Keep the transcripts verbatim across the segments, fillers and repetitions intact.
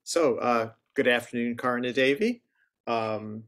So, uh, good afternoon, Karunadevi. Um,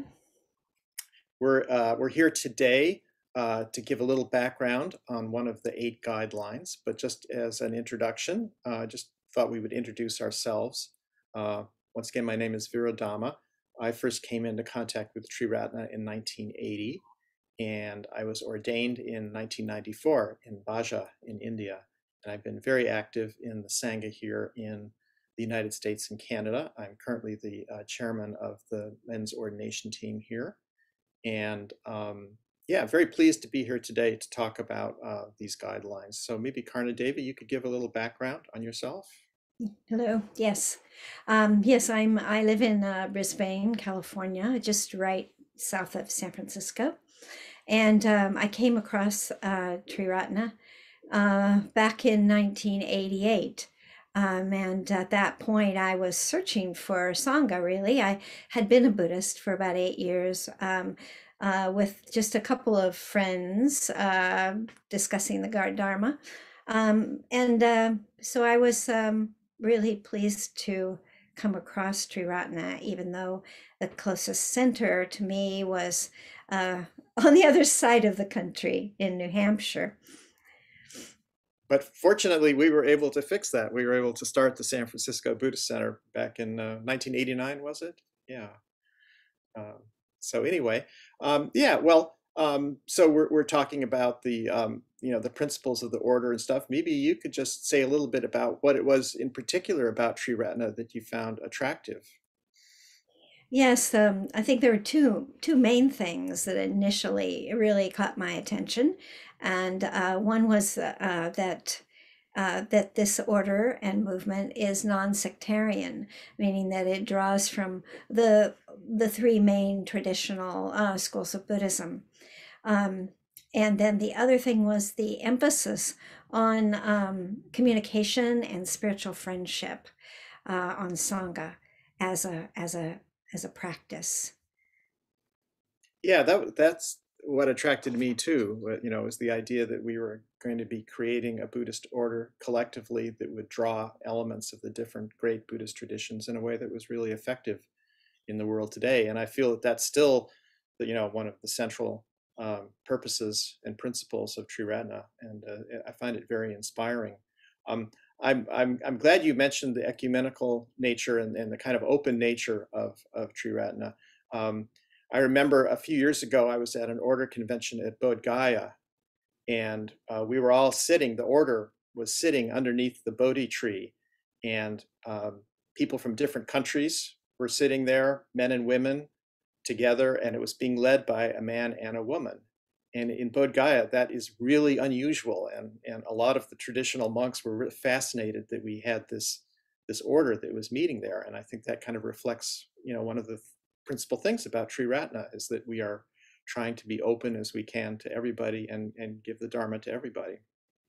we're uh, we're here today uh, to give a little background on one of the eight guidelines, but just as an introduction, uh, just thought we would introduce ourselves. Uh, once again, my name is Viradhamma. I first came into contact with Triratna in nineteen eighty, and I was ordained in nineteen ninety-four in Baja in India. And I've been very active in the Sangha here in the United States and Canada. I'm currently the uh, chairman of the men's ordination team here. And um, yeah, very pleased to be here today to talk about uh, these guidelines. So maybe Karunadevi, you could give a little background on yourself. Hello. Yes. Um, yes, I'm I live in uh, Brisbane, California, just right south of San Francisco. And um, I came across uh, Triratna uh, back in nineteen eighty-eight. Um, and at that point, I was searching for Sangha, really. I had been a Buddhist for about eight years um, uh, with just a couple of friends uh, discussing the Guard Dharma. Um, and uh, so I was um, really pleased to come across Triratna, even though the closest center to me was uh, on the other side of the country in New Hampshire. But fortunately, we were able to fix that. We were able to start the San Francisco Buddhist Center back in uh, nineteen eighty-nine, was it? Yeah. Um, so anyway, um, yeah, well, um, so we're, we're talking about the, um, you know, the principles of the order and stuff. Maybe you could just say a little bit about what it was in particular about Triratna that you found attractive. Yes, um, I think there were two two main things that initially really caught my attention, and uh, one was uh, that uh, that this order and movement is non-sectarian, meaning that it draws from the the three main traditional uh, schools of Buddhism. Um, and then the other thing was the emphasis on um, communication and spiritual friendship uh, on Sangha as a as a as a practice. Yeah, that that's what attracted me too. what- You know, was the idea that we were going to be creating a Buddhist order collectively that would draw elements of the different great Buddhist traditions in a way that was really effective in the world today. And I feel that that's still, you know, one of the central um, purposes and principles of Triratna, and uh, I find it very inspiring. Um, I'm, I'm, I'm glad you mentioned the ecumenical nature and, and the kind of open nature of, of Triratna. Um, I remember a few years ago, I was at an order convention at Bodh Gaya, and uh, we were all sitting, the order was sitting underneath the Bodhi tree, and um, people from different countries were sitting there, men and women together, and it was being led by a man and a woman. And in Bodh Gaya, that is really unusual, and, and a lot of the traditional monks were fascinated that we had this, this order that was meeting there. And I think that kind of reflects, you know, one of the principal things about Triratna is that we are trying to be open as we can to everybody and, and give the Dharma to everybody.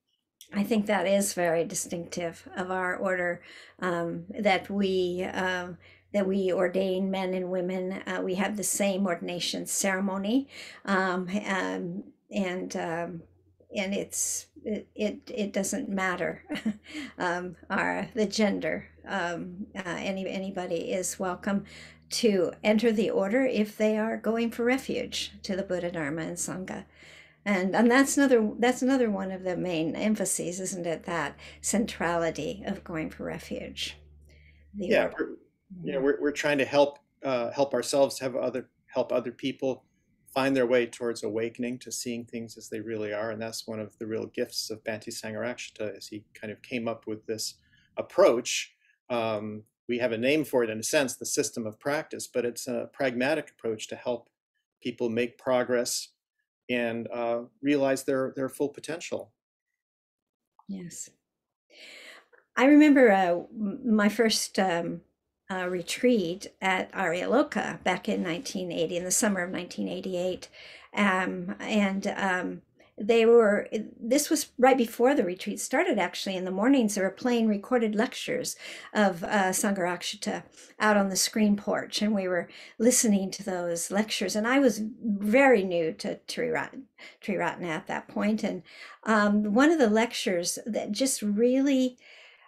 I think that is very distinctive of our order, um, that we uh, that we ordain men and women. Uh, we have the same ordination ceremony, um, um, and um, and it's it, it it doesn't matter um, our the gender. Um, uh, any anybody is welcome to enter the order if they are going for refuge to the Buddha, Dharma, and Sangha. And and that's another that's another one of the main emphases, isn't it? That centrality of going for refuge. The Yeah, order. we're, you know, we're, we're trying to help uh, help ourselves have other help other people find their way towards awakening to seeing things as they really are, and that's one of the real gifts of Bhante Sangharakshita, is he kind of came up with this approach. Um, we have a name for it in a sense, the system of practice, but it's a pragmatic approach to help people make progress and uh, realize their their full potential. Yes. I remember uh, my first um, uh, retreat at Aryaloka back in nineteen eighty, in the summer of nineteen eighty-eight. Um, and um, they were, this was right before the retreat started, actually. In the mornings, they were playing recorded lectures of uh, Sangharakshita out on the screen porch. And we were listening to those lectures. And I was very new to Triratna, Triratna at that point. And um, one of the lectures that just really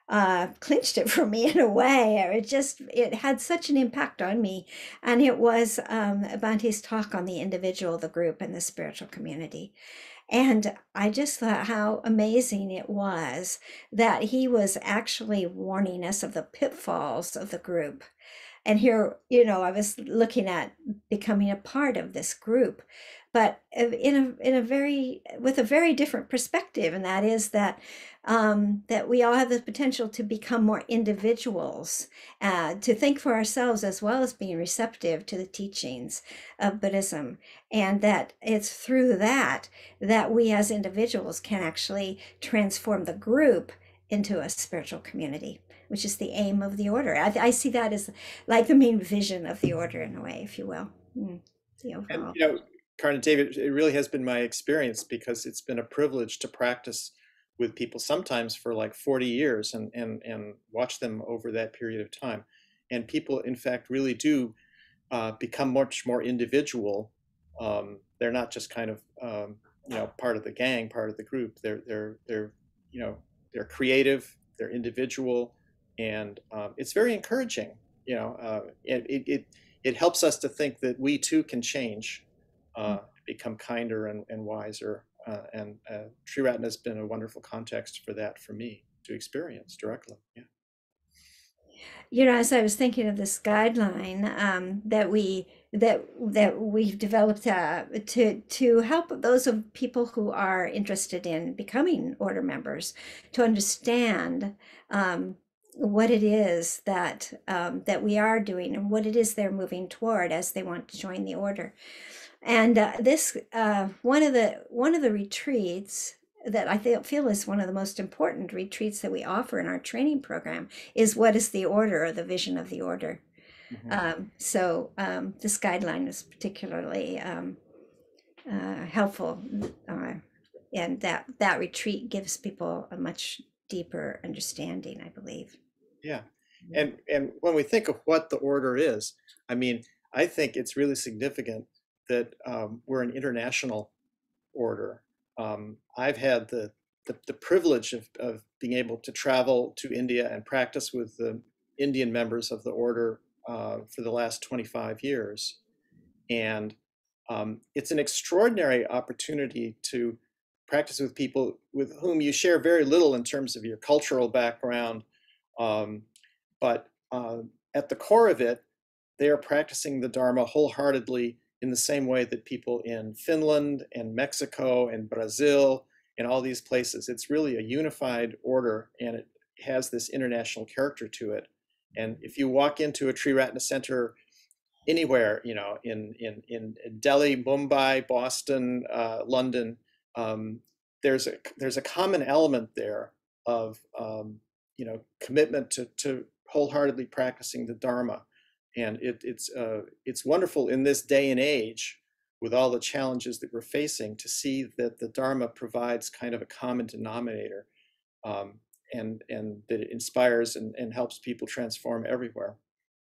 uh, clinched it for me in a way. It just, it had such an impact on me. And it was um, Bante's talk on the individual, the group, and the spiritual community. And I just thought how amazing it was that he was actually warning us of the pitfalls of the group. And here, you know, I was looking at becoming a part of this group, but in a in a very with a very different perspective, and that is that um, that we all have the potential to become more individuals, uh, to think for ourselves as well as being receptive to the teachings of Buddhism, and that it's through that that we as individuals can actually transform the group into a spiritual community, which is the aim of the order. I, I see that as like the main vision of the order in a way, if you will. Mm, the And, overall. you know, Karunadevi, it really has been my experience because it's been a privilege to practice with people sometimes for like forty years and, and, and watch them over that period of time. And people, in fact, really do uh, become much more individual. Um, they're not just kind of, um, you know, part of the gang, part of the group. They're, they're, they're, you know, they're creative, they're individual, and um, it's very encouraging. You know, uh, it, it, it it helps us to think that we too can change, uh, become kinder and, and wiser. Uh, and uh, Triratna has been a wonderful context for that for me to experience directly. Yeah. You know, as I was thinking of this guideline um, that we that that we've developed uh, to to help those of people who are interested in becoming order members to understand um, what it is that um, that we are doing and what it is they're moving toward as they want to join the order. And uh, this uh, one of the one of the retreats that I feel, feel is one of the most important retreats that we offer in our training program is what is the order or the vision of the order. Mm-hmm. Um, so um, this guideline is particularly um, uh, helpful, uh, and that that retreat gives people a much deeper understanding, I believe. Yeah. And and when we think of what the order is, I mean, I think it's really significant that um, we're an international order. Um, I've had the, the, the privilege of, of being able to travel to India and practice with the Indian members of the order uh, for the last twenty-five years. And um, it's an extraordinary opportunity to practice with people with whom you share very little in terms of your cultural background. Um, but uh, at the core of it, they are practicing the Dharma wholeheartedly in the same way that people in Finland and Mexico and Brazil and all these places. It's really a unified order, and it has this international character to it. And if you walk into a Triratna center anywhere, you know, in in in Delhi, Mumbai, Boston, uh, London, um, there's a there's a common element there of um, you know, commitment to to wholeheartedly practicing the Dharma, and it, it's uh, it's wonderful in this day and age with all the challenges that we're facing to see that the Dharma provides kind of a common denominator, um, and and that it inspires and, and helps people transform everywhere.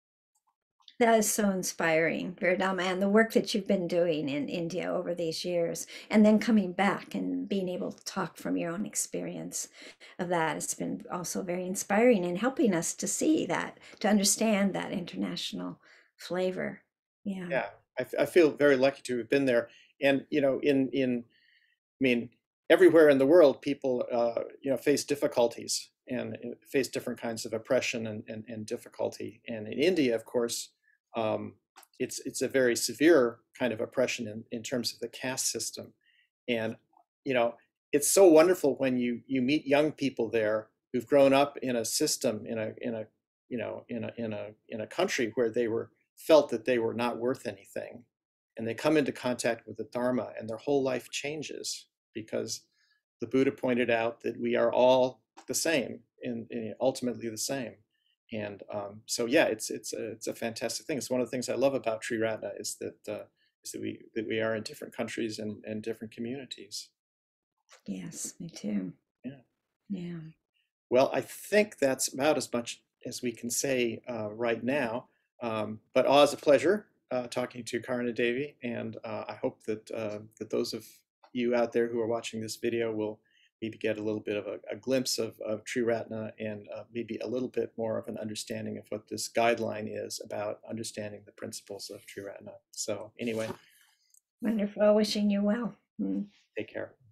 That is so inspiring, Viradhamma, and the work that you've been doing in India over these years, and then coming back and being able to talk from your own experience of that has been also very inspiring and helping us to see that, to understand that international flavor. Yeah. Yeah, I, I feel very lucky to have been there, and you know, in in I mean, everywhere in the world, people uh, you know, face difficulties and uh, face different kinds of oppression and, and, and difficulty. And in India, of course, um, it's it's a very severe kind of oppression in, in terms of the caste system. And you know, it's so wonderful when you you meet young people there who've grown up in a system in a in a you know in a in a in a country where they were felt that they were not worth anything, and they come into contact with the Dharma, and their whole life changes because the Buddha pointed out that we are all the same and, and ultimately the same. And um, so, yeah, it's it's a, it's a fantastic thing. It's one of the things I love about Triratna is that uh, is that we that we are in different countries and, and different communities. Yes, me too. Yeah. Yeah. Well, I think that's about as much as we can say uh, right now. Um, but always a pleasure uh, talking to Karunadevi, and uh, I hope that uh, that those of you out there who are watching this video will maybe get a little bit of a, a glimpse of, of Triratna and uh, maybe a little bit more of an understanding of what this guideline is about understanding the principles of Triratna. So anyway, Wonderful. Wishing you well. Mm. take care.